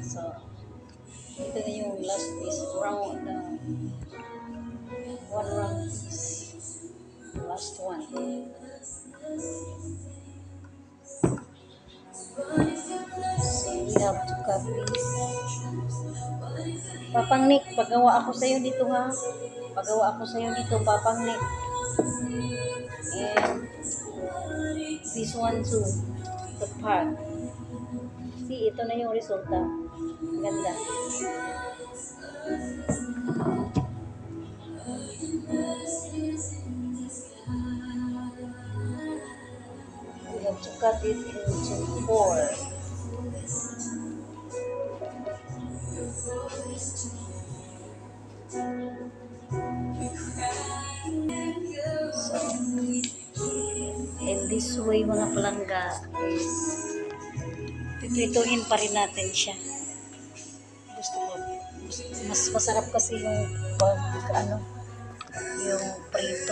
So, ito na yung last is round, one round is last one. So, we have to cut this. Papang Nick, pagawa ako sa'yo dito ha. Pagawa ako sa'yo dito, Papang Nick. And this one too, the part. See, ito na yung resulta. Ganda. We have to cut it into 4. So, and this way mga palangga is piprituhin pa rin natin siya. Gusto ko, mas masarap kasi yung yung prito.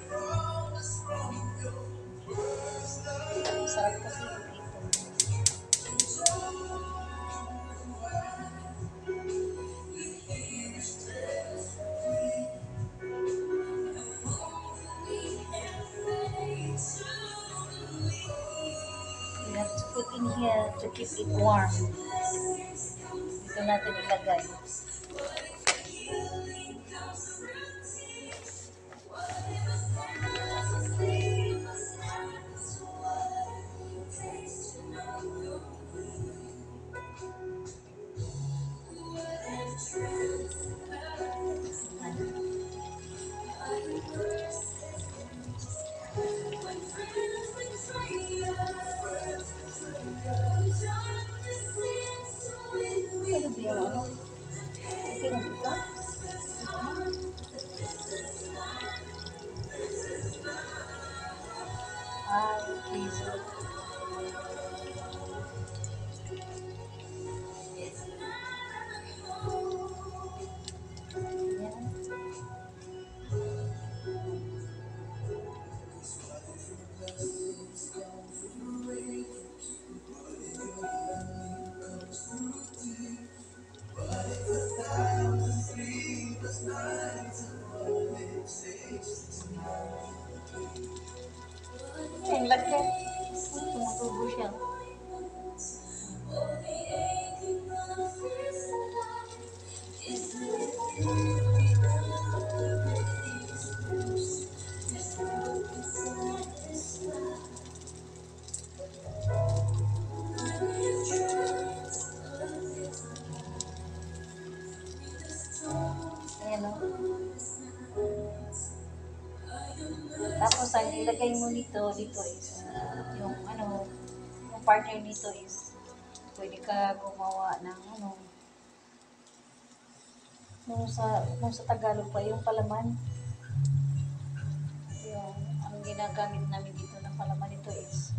Masarap kasi yung prito. We have to put in here to keep it warm. Dito natin ilagay. Ano ba yung ano? Okay na dito? Ay, please. Ang laki. Tumutubo siya. Ayan o. Tapos ang ilagay mo dito is yung yung partner nito is pwede ka gumawa ng kung sa Tagalog pa yung palaman. Yung ang ginagamit namin dito ng palaman nito is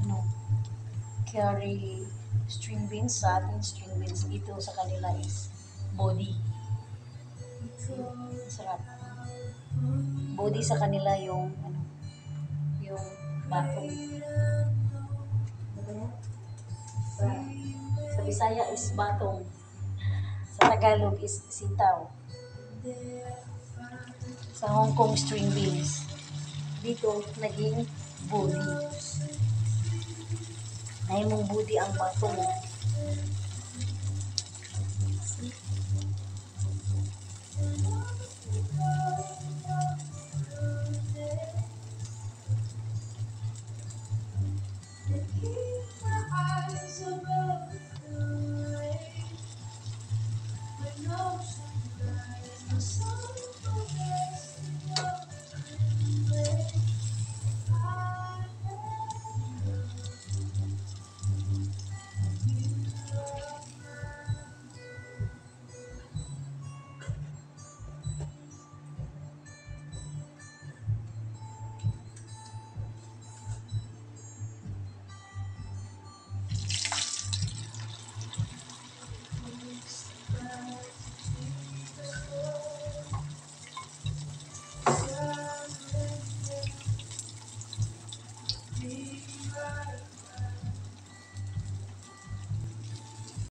curry string beans. Sa ating string beans dito sa kanila is body. Sarap. Body sa kanila yung yung batong. Sa Bisaya is batong. Sa Tagalog is sitaw. Sa Hong Kong string beans. Dito naging body. Ay mong body ang batong.